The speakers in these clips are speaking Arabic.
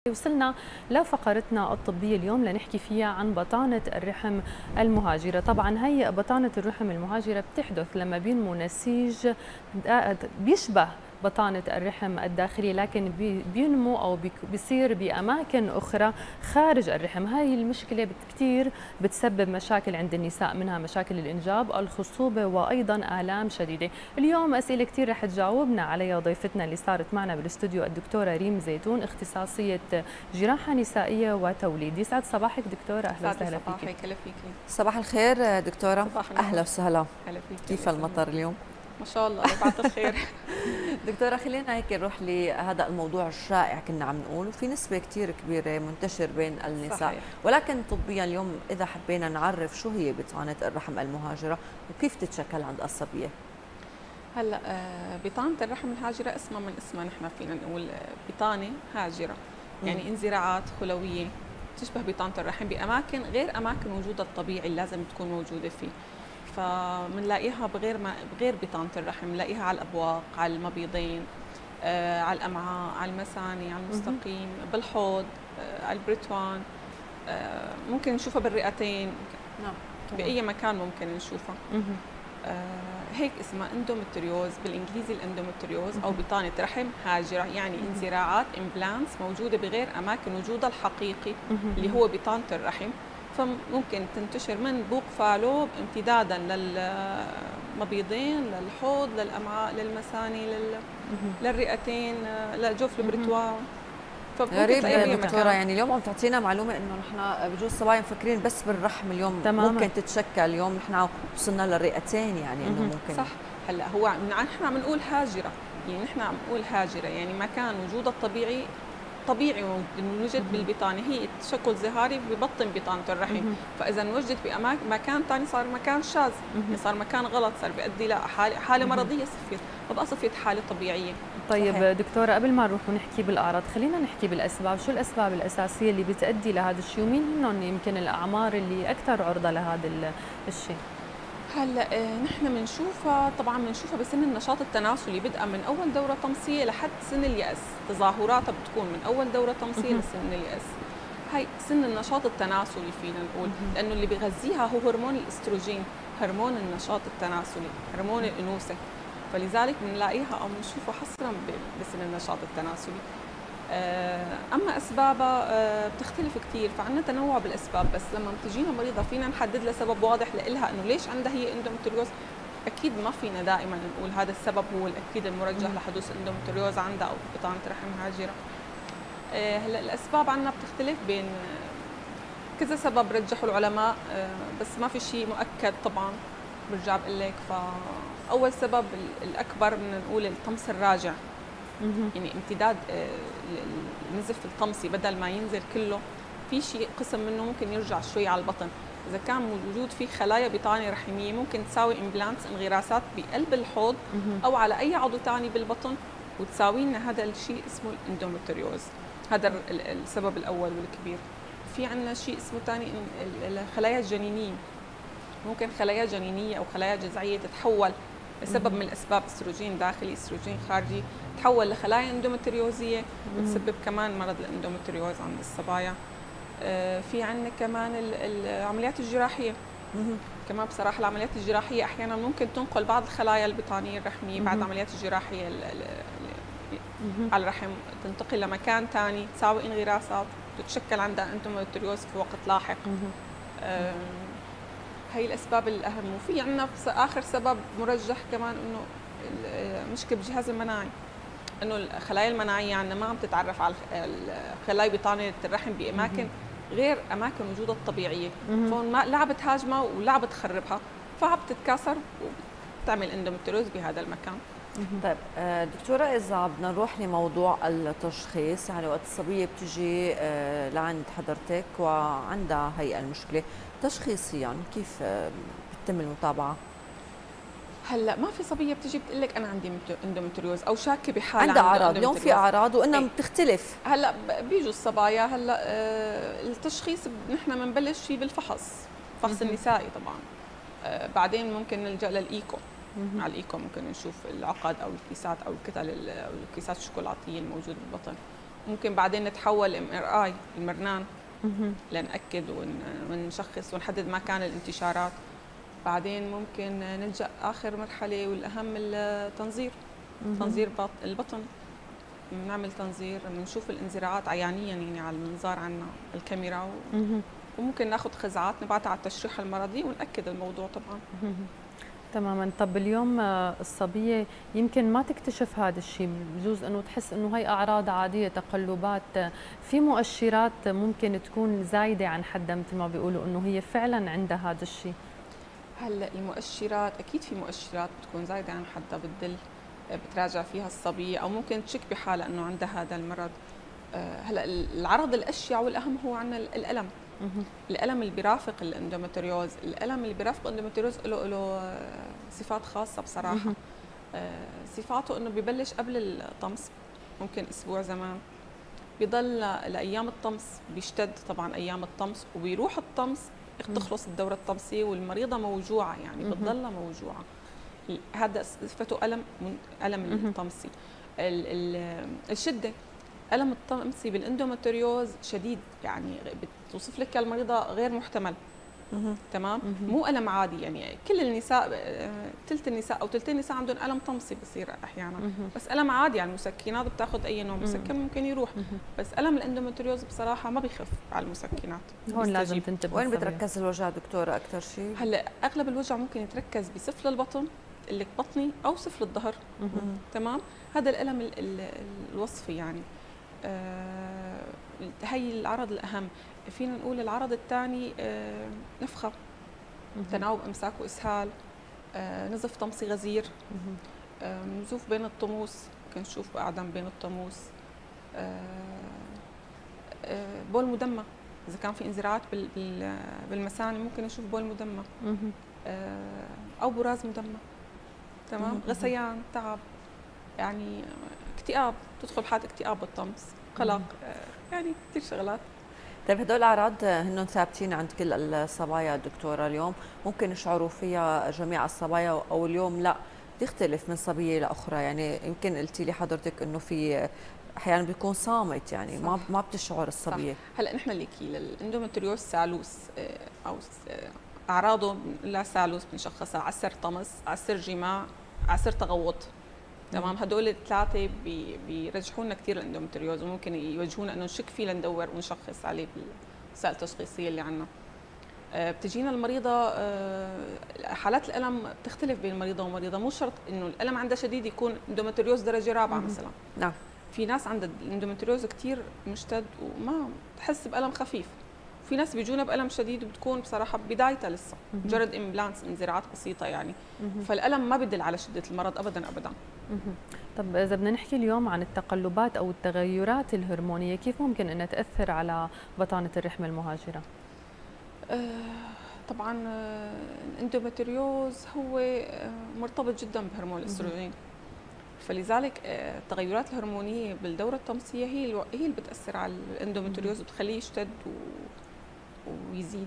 وصلنا لفقرتنا الطبية اليوم لنحكي فيها عن بطانة الرحم المهاجرة. طبعا هي بطانة الرحم المهاجرة بتحدث لما بينمو نسيج بيشبه بطانة الرحم الداخلي، لكن بينمو أو بيصير بأماكن أخرى خارج الرحم. هاي المشكلة كثير بتسبب مشاكل عند النساء، منها مشاكل الإنجاب، الخصوبة، وأيضا آلام شديدة. اليوم أسئلة كثير رح تجاوبنا عليها ضيفتنا اللي صارت معنا بالاستوديو، الدكتورة ريم زيتون، اختصاصية جراحة نسائية وتوليد. يسعد صباحك دكتورة، أهلا وسهلا فيك. صباح الخير دكتورة. أهلا وسهلا. كيف المطر اليوم؟ ما شاء الله بعد الخير. دكتورة خلينا هيك نروح لهذا الموضوع الشائع كنا عم نقول، وفي نسبة كثير كبيرة منتشر بين النساء. صحيح. ولكن طبيا اليوم إذا حبينا نعرف شو هي بطانة الرحم المهاجرة وكيف تتشكل عند الصبية؟ هلا بطانة الرحم الهاجرة اسمها من اسمها نحن فينا نقول بطانة هاجرة، يعني انزراعات خلوية تشبه بطانة الرحم بأماكن غير أماكن وجودها الطبيعي اللي لازم تكون موجودة فيه. فبنلاقيها بغير بطانة الرحم، بنلاقيها على الأبواق، على المبيضين، على الأمعاء، على المثاني، على المستقيم، بالحوض، على البريتوان، ممكن نشوفها بالرئتين. نعم. بأي مكان ممكن نشوفها. هيك اسمها اندومتريوز بالانجليزي، الاندومتريوز او بطانه رحم هاجره، يعني انزراعات امبلانتس موجوده بغير اماكن وجودها الحقيقي اللي هو بطانه الرحم. فممكن تنتشر من بوق فالو امتدادا للمبيضين، للحوض، للامعاء، للمثاني، للرئتين، لجوف البريتوان. غريب يا دكتورة، يعني اليوم عم تعطينا معلومة انه نحن بجوز صبايا مفكرين بس بالرحم اليوم تماما. ممكن تتشكل اليوم نحن وصلنا للرئتين، يعني انه ممكن. صح. هلا هو نحن عم نقول هاجرة، يعني نحن عم نقول هاجرة يعني مكان وجودها الطبيعي طبيعي وجد بالبطانه، هي تشكل ظهاري ببطن بطانه الرحم. فاذا وجدت بمكان ثاني صار مكان شاذ، صار مكان غلط، صار بيؤدي لحاله مرضيه صفيت، ما بقى صفيت حاله طبيعيه. طيب صحيح. دكتوره قبل ما نروح ونحكي بالاعراض، خلينا نحكي بالاسباب. شو الاسباب الاساسيه اللي بتؤدي لهذا الشيء، ومين هن يمكن الاعمار اللي اكثر عرضه لهذا الشيء؟ هلا نحن بنشوفها طبعا بسن النشاط التناسلي، بدءا من اول دوره طمسيه لحد سن الياس، تظاهراتها بتكون من اول دوره طمسيه لسن الياس. هي سن النشاط التناسلي فينا نقول، لانه اللي بغذيها هو هرمون الاستروجين، هرمون النشاط التناسلي، هرمون الانوثه، فلذلك بنلاقيها او بنشوفها حصرا بسن النشاط التناسلي. اما اسبابها بتختلف كثير، فعندنا تنوع بالاسباب، بس لما بتجينا مريضه فينا نحدد لها سبب واضح لها انه ليش عندها هي اندومتريوز. اكيد ما فينا دائما نقول هذا السبب هو الاكيد المرجح لحدوث اندومتريوز عندها او بطانه رحم هاجره. هلا الاسباب عندنا بتختلف بين كذا سبب رجحوا العلماء، بس ما في شيء مؤكد طبعا برجع بقول لك. فاول سبب الاكبر بدنا نقول الطمس الراجع، يعني امتداد النزف الطمسي بدل ما ينزل كله في شيء قسم منه ممكن يرجع شوي على البطن. اذا كان موجود في خلايا بطانه رحميه ممكن تساوي امبلانتس، انغراسات بقلب الحوض او على اي عضو ثاني بالبطن، وتساوي لنا هذا الشيء اسمه الاندومتريوز. هذا السبب الاول والكبير. في عندنا شيء اسمه ثاني الخلايا الجنينيه، ممكن خلايا جنينيه او خلايا جذعيه تتحول لسبب من الاسباب، استروجين داخلي استروجين خارجي، تحول لخلايا اندومتريوزيه وتسبب كمان مرض الاندومتريوز عند الصبايا. في عندنا كمان العمليات الجراحيه، كمان بصراحه العمليات الجراحيه احيانا ممكن تنقل بعض الخلايا البطانيه الرحميه بعد عمليات الجراحيه على الرحم، تنتقل لمكان ثاني، تساوي انغراسات وتتشكل عندها اندومتريوز في وقت لاحق. هي الاسباب الاهم. وفي عندنا اخر سبب مرجح كمان انه مشكله بالجهاز المناعي، انه الخلايا المناعيه عندنا ما عم تتعرف على خلايا بطانه الرحم باماكن غير اماكن وجودها الطبيعيه، فهون لا بتهاجمها ولا بتخربها، فبتتكاثر وبتعمل اندومتريوز بهذا المكان. طيب دكتورة، إذا بدنا نروح لموضوع التشخيص، يعني وقت الصبية بتجي لعند حضرتك وعندها هي المشكلة، تشخيصيا كيف بتتم المتابعة؟ هلا ما في صبيه بتجي بتقول لك انا عندي اندومتريوز او شاكه بحالة عندها اعراض. اليوم في اعراض وانها بتختلف. هلا بيجوا الصبايا، هلا التشخيص نحن بنبلش فيه بالفحص، فحص النسائي طبعا. بعدين ممكن نلجا للايكو، على الايكو ممكن نشوف العقد او الكيسات او الكتل او الكيسات الشوكولاتيه الموجوده بالبطن. ممكن بعدين نتحول MRI المرنان لنأكد ونشخص ونحدد مكان الانتشارات. بعدين ممكن نلجأ آخر مرحلة والأهم التنظير، تنظير البطن. بنعمل تنظير، بنشوف الانزراعات عيانيا يعني على المنظار عنا الكاميرا وممكن ناخذ خزعات نبعتها على التشريح المرضي ونأكد الموضوع طبعا. تماما. طب اليوم الصبية يمكن ما تكتشف هذا الشيء، بجوز انه تحس انه هي اعراض عادية، تقلبات، في مؤشرات ممكن تكون زايدة عن حدها مثل ما بيقولوا انه هي فعلا عندها هذا الشيء. هلا المؤشرات اكيد في مؤشرات بتكون زايدة عن حدها بتدل، بتراجع فيها الصبية او ممكن تشك بحالها انه عندها هذا المرض. هلا العرض الاشيع والاهم هو عندنا الالم. الالم اللي بيرافق الاندومتريوز، الالم اللي بيرافق الاندومتريوز له صفات خاصه بصراحه. صفاته انه ببلش قبل الطمس، ممكن اسبوع زمان، بيضل لايام الطمس، بيشتد طبعا ايام الطمس، وبيروح الطمس تخلص الدوره الطمسيه والمريضه موجوعه، يعني بتضلها موجوعه. هذا صفته الم الطمسي. الشده، ألم الطمسي بالاندومتريوز شديد، يعني بتوصف لك المريضة غير محتمل. تمام؟ مو ألم عادي، يعني كل النساء، ثلث النساء أو ثلثين النساء عندهم ألم طمسي بصير أحيانا، بس ألم عادي، يعني المسكنات بتاخذ أي نوع مسكن ممكن يروح، بس ألم الاندومتريوز بصراحة ما بيخف على المسكنات. هون لازم تنتبه. وين بتركز الوجع دكتورة أكثر شيء؟ هلا أغلب الوجع ممكن يتركز بسفل البطن اللي بطني أو سفل الظهر. تمام؟ هذا الألم الوصفي يعني. هي العرض الأهم. فينا نقول العرض الثاني نفخة، تناوب إمساك وإسهال، نزف طمسي غزير، نزوف بين الطموس، ممكن نشوف أعدم بين الطموس، بول مدمى، إذا كان في انزراعات بالمثانة ممكن نشوف بول مدمى، أو براز مدمى. تمام؟ غثيان، تعب، يعني اكتئاب، تدخل حالة اكتئاب بالطمس، قلق، يعني كثير شغلات. طيب هدول الأعراض هن ثابتين عند كل الصبايا دكتورة اليوم؟ ممكن يشعروا فيها جميع الصبايا أو اليوم لا تختلف من صبية لأخرى؟ يعني يمكن قلتي لي حضرتك إنه في أحيانا بيكون صامت، يعني ما بتشعر الصبية. هلا نحن ليكي للاندومتريوز سالوس أو أعراضه لا سالوس بنشخصها عسر طمس، عسر جماع، عسر تغوط. تمام؟ هدول الثلاثه بيرجحوا لنا كثير الاندومتريوز، وممكن يوجهونا انه نشك فيه لندور ونشخص عليه بالوسائل التشخيصيه اللي عندنا. بتجينا المريضه حالات الالم بتختلف بين مريضه ومريضه، مو شرط انه الالم عندها شديد يكون اندومتريوز درجه رابعه مثلا. نعم. في ناس عندها الاندومتريوز كثير مشتد وما تحس بالم خفيف. في ناس بيجونا بالم شديد وبتكون بصراحه بدايتها لسه مجرد امبلانس، انزراعات بسيطه يعني. فالالم ما بدل على شده المرض ابدا ابدا. طب اذا بدنا نحكي اليوم عن التقلبات او التغيرات الهرمونيه، كيف ممكن انها تاثر على بطانه الرحم المهاجره؟ طبعا الاندومتريوز هو مرتبط جدا بهرمون الاستروجين، فلذلك التغيرات الهرمونيه بالدوره الطمسيه هي اللي بتاثر على الاندومتريوز وبتخليه يشتد ويزيد.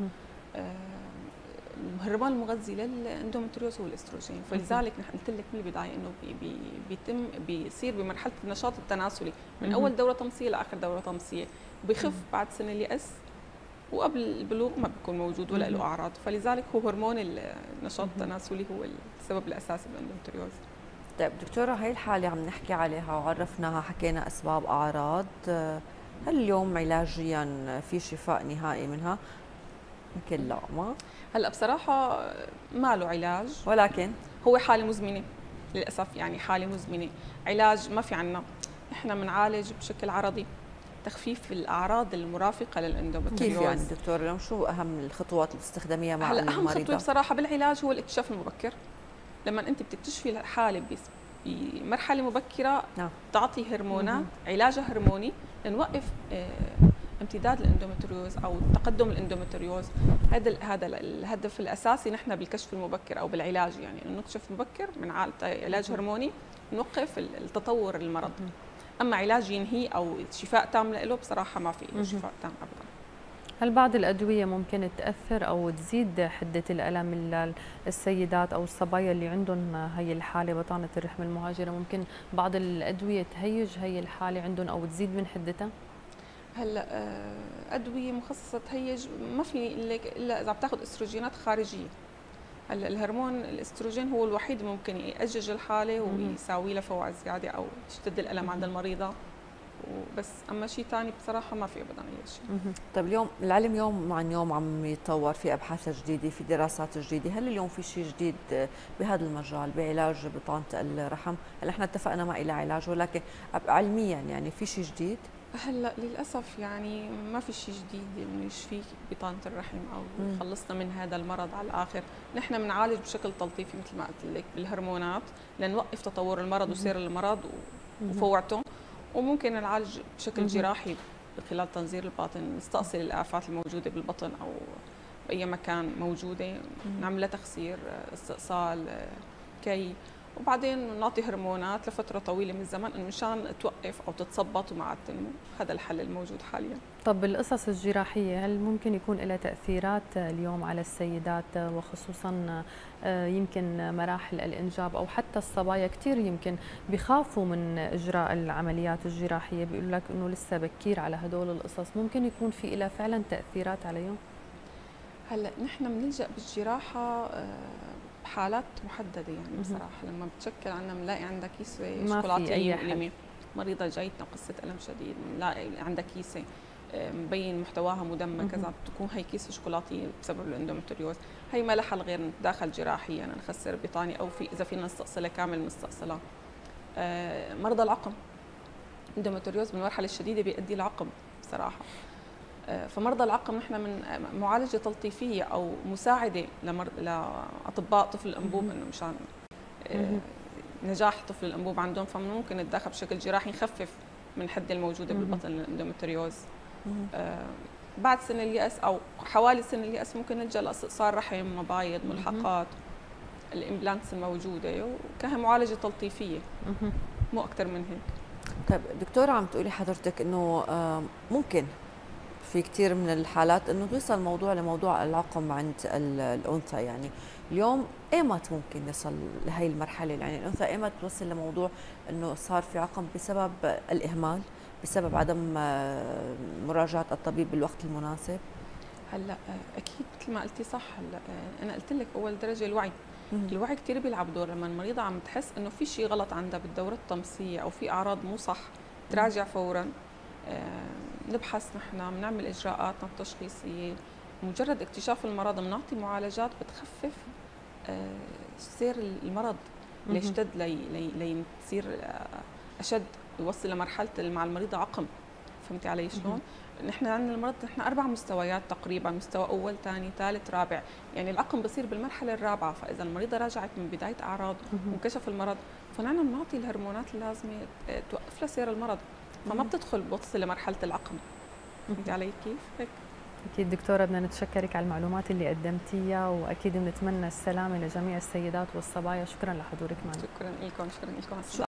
الهرمون المغذي للاندومتريوز هو الاستروجين، فلذلك نحن قلت لك من البدايه انه بيصير بمرحله النشاط التناسلي من اول دوره طمسيه لاخر دوره طمسيه، وبيخف بعد سن اليأس، وقبل البلوغ ما بيكون موجود ولا له اعراض، فلذلك هو هرمون النشاط التناسلي هو السبب الاساسي بالاندومتريوز. طيب دكتورة، هي الحالة عم نحكي عليها وعرفناها، حكينا أسباب أعراض، هل اليوم علاجيا في شفاء نهائي منها؟ يمكن لا، ما هلا بصراحة ما له علاج، ولكن هو حالة مزمنة للأسف، يعني حالة مزمنة، علاج ما في عنا. احنا بنعالج بشكل عرضي تخفيف الأعراض المرافقة للاندومتريوز. كيف يعني دكتور اليوم شو أهم الخطوات اللي بتستخدميها مع المريضة؟ أهم خطوة بصراحة بالعلاج هو الاكتشاف المبكر. لما أنت بتكتشفي الحالة بمرحلة مبكرة، نعم، تعطي هرمونات، علاجها هرموني لنوقف امتداد الاندومتريوز او تقدم الاندومتريوز. هذا الهدف الاساسي نحن بالكشف المبكر او بالعلاج، يعني انه نكشف مبكر من علاج هرموني نوقف التطور المرض. اما علاج ينهي او شفاء تام له بصراحه ما في له شفاء تام ابدا. هل بعض الأدوية ممكن تأثر أو تزيد حدة الألم للسيدات أو الصبايا اللي عندهم هي الحالة بطانة الرحم المهاجرة؟ ممكن بعض الأدوية تهيج هي الحالة عندهم أو تزيد من حدتها؟ هلا ادويه مخصصه تهيج ما في لك الا اذا عم تاخذ استروجينات خارجيه. هلا الهرمون الاستروجين هو الوحيد ممكن يأجج الحاله ويساوي لها فوع زياده او يشتد الالم عند المريضه وبس، اما شيء ثاني بصراحه ما في ابدا اي شيء. طيب اليوم العلم يوم عن يوم عم يتطور، في ابحاث جديده، في دراسات جديده، هل اليوم في شيء جديد بهذا المجال بعلاج بطانه الرحم؟ هلا احنا اتفقنا ما إلى علاج، ولكن علميا يعني في شيء جديد؟ هلا للاسف يعني ما في شيء جديد انه يشفي بطانه الرحم او يخلصنا من هذا المرض على الاخر. نحن بنعالج بشكل تلطيفي مثل ما قلت لك بالهرمونات لنوقف تطور المرض وسير المرض وفوعته، وممكن نعالج بشكل جراحي خلال تنظير الباطن، نستأصل الآفات الموجودة بالبطن أو بأي مكان موجودة، نعمل لها تخسير، استئصال، كي، وبعدين نعطي هرمونات لفترة طويلة من الزمن إنه مشان توقف أو تتثبط وما عاد تنمو. هذا الحل الموجود حاليا. طب القصص الجراحية هل ممكن يكون لها تأثيرات اليوم على السيدات، وخصوصا يمكن مراحل الإنجاب أو حتى الصبايا كثير يمكن بيخافوا من إجراء العمليات الجراحية، بيقولوا لك إنه لسه بكير على هدول القصص، ممكن يكون في لها فعلا تأثيرات عليهم؟ هلا نحن بنلجأ بالجراحة بحالات محددة يعني بصراحة، لما بتشكل عنا بنلاقي عندها كيسة شوكولاتية مؤلمة، مريضة جايتنا قصة ألم شديد، بنلاقي عندها كيسة مبين محتواها مدمر كذا، بتكون هي كيسة شوكولاتية بسبب الاندومتريوز، هي ما لها حل غير نتداخل جراحيا، يعني نخسر بطانة أو في إذا فينا نستأصلها كامل نستأصلها. مرضى العقم، الاندومتريوز بالمرحلة الشديدة بيؤدي لعقم بصراحة. فمرضى العقم نحن من معالجه تلطيفيه او مساعده لاطباء طفل الانبوب انه مشان نجاح طفل الانبوب عندهم، فممكن نتدخل بشكل جراحي نخفف من الحده الموجوده بالبطن الاندومتريوز. بعد سن اليأس او حوالي سن اليأس ممكن نلجا لاستئصال رحم، مبايض، ملحقات، الامبلانتس الموجوده كمعالجه تلطيفيه مو اكثر من هيك. طيب دكتوره، عم تقولي حضرتك انه ممكن في كثير من الحالات انه يوصل الموضوع لموضوع العقم عند الانثى، يعني اليوم ايمت ممكن يصل لهي المرحله؟ يعني الانثى ايمت توصل لموضوع انه صار في عقم بسبب الاهمال، بسبب عدم مراجعه الطبيب بالوقت المناسب؟ هلا اكيد مثل ما قلتي صح. هلا انا قلت لك اول درجه الوعي. الوعي كثير بيلعب دور. لما المريضه عم تحس انه في شيء غلط عندها بالدوره الطمسيه او في اعراض مو صح، تراجع فورا. نبحث نحن، بنعمل اجراءاتنا التشخيصيه، مجرد اكتشاف المرض بنعطي معالجات بتخفف سير المرض ليشتد ليصير اشد، يوصل لمرحله مع المريضه عقم. فهمتي علي شلون؟ نحن عندنا المرض نحن 4 مستويات تقريبا، مستوى اول، ثاني، ثالث، رابع، يعني العقم بصير بالمرحله الرابعه. فاذا المريضه راجعت من بدايه اعراض وانكشف المرض، فنحن بنعطي الهرمونات اللازمه توقف لها سير المرض، فما بتوصل لمرحله العقم. فهمتي علي كيف؟ هيك. اكيد دكتوره، بدنا نتشكرك على المعلومات اللي قدمتيها، واكيد بنتمنى السلامه لجميع السيدات والصبايا. شكرا لحضورك معنا. شكرا لكم، شكرا لكم.